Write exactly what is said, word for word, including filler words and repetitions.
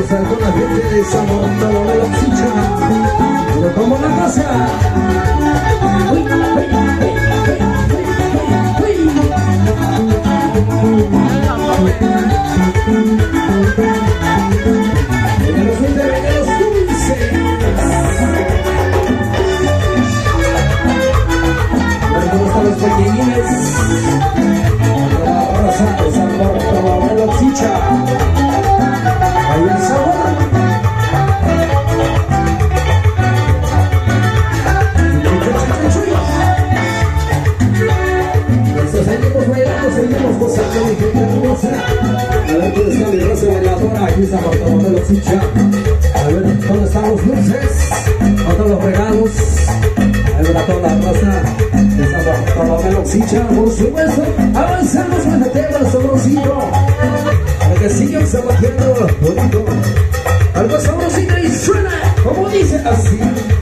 gozar con la gente de San Bartolomé la Chicha. Pero como la casa. Uy, uy, uy, Venga los dulces, venga los dulces. ¿Cómo están los pequeñines? La raza de San Bartolomé la Chicha. Ahí el sabor. Nosotros seguimos bailando, seguimos gozando, mi gente hermosa. A ver dónde está mi raza bailadora, aquí en San Bartolomé la Chicha. A ver dónde están los dulces, dónde están los regalos. Ahí va toda la raza de San Bartolomé la Chicha, por supuesto. Avanzamos con el tema sabrosito. Para que sigan saboreando bonito. Algo sabrosito y suena como dice así.